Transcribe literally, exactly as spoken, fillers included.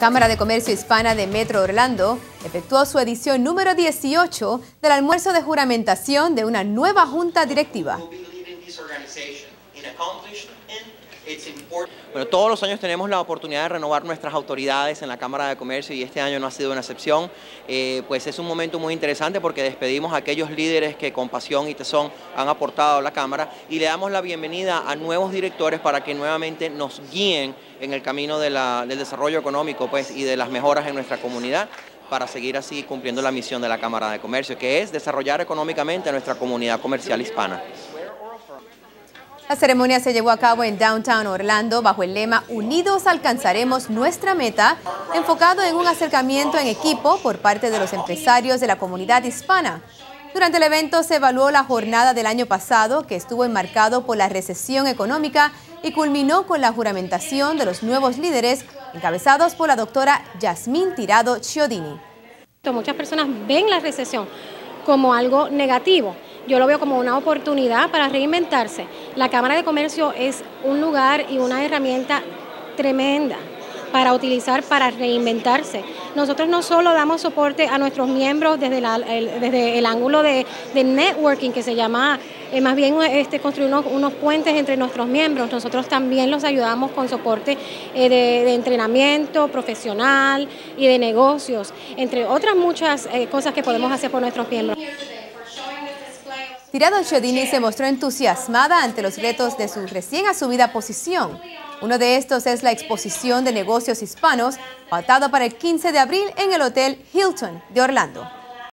Cámara de Comercio Hispana de Metro Orlando efectuó su edición número dieciocho del almuerzo de juramentación de una nueva junta directiva. Bueno, todos los años tenemos la oportunidad de renovar nuestras autoridades en la Cámara de Comercio y este año no ha sido una excepción. Eh, pues es un momento muy interesante porque despedimos a aquellos líderes que con pasión y tesón han aportado a la Cámara y le damos la bienvenida a nuevos directores para que nuevamente nos guíen en el camino de la, del desarrollo económico pues, y de las mejoras en nuestra comunidad, para seguir así cumpliendo la misión de la Cámara de Comercio, que es desarrollar económicamente a nuestra comunidad comercial hispana. La ceremonia se llevó a cabo en Downtown Orlando bajo el lema Unidos alcanzaremos nuestra meta, enfocado en un acercamiento en equipo por parte de los empresarios de la comunidad hispana. Durante el evento se evaluó la jornada del año pasado, que estuvo enmarcado por la recesión económica y culminó con la juramentación de los nuevos líderes, encabezados por la doctora Yasmín Tirado Chiodini. Muchas personas ven la recesión como algo negativo. Yo lo veo como una oportunidad para reinventarse. La Cámara de Comercio es un lugar y una herramienta tremenda para utilizar para reinventarse. Nosotros no solo damos soporte a nuestros miembros desde, la, el, desde el ángulo de, de networking, que se llama eh, más bien este, construir unos, unos puentes entre nuestros miembros. Nosotros también los ayudamos con soporte eh, de, de entrenamiento profesional y de negocios, entre otras muchas eh, cosas que podemos hacer por nuestros miembros. Tirado Chiodini se mostró entusiasmada ante los retos de su recién asumida posición. Uno de estos es la exposición de negocios hispanos, pautada para el quince de abril en el Hotel Hilton de Orlando.